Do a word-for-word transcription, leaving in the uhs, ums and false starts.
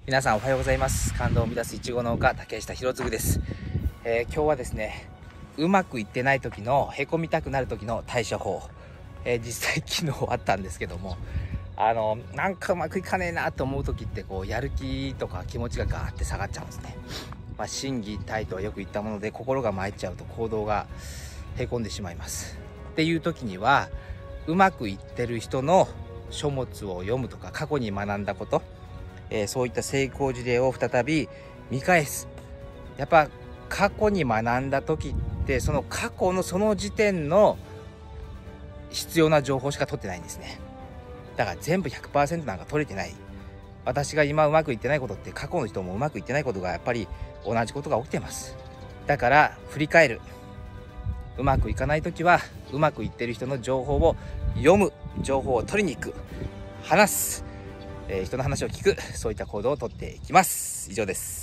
皆さんおはようございます。感動を生み出すいちご農家竹下博次です。えー、今日はですね、うまくいってない時のへこみたくなる時の対処法、えー、実際昨日あったんですけども、あのなんかうまくいかねえなと思う時ってこうやる気とか気持ちがガーって下がっちゃうんですね。まあ、心技体とはよく言ったもので、心が参っちゃうと行動がへこんでしまいますっていう時には、うまくいってる人の書物を読むとか、過去に学んだこと、えー、そういった成功事例を再び見返す。やっぱ過去に学んだ時ってその過去のその時点の必要な情報しか取ってないんですね。だから全部 ひゃくパーセント なんか取れてない。私が今うまくいってないことって過去の人もうまくいってないことがやっぱり同じことが起きてます。だから振り返る。うまくいかない時はうまくいってる人の情報を読む、情報を取りに行く、話す、えー、人の話を聞く、そういった行動をとっていきます。以上です。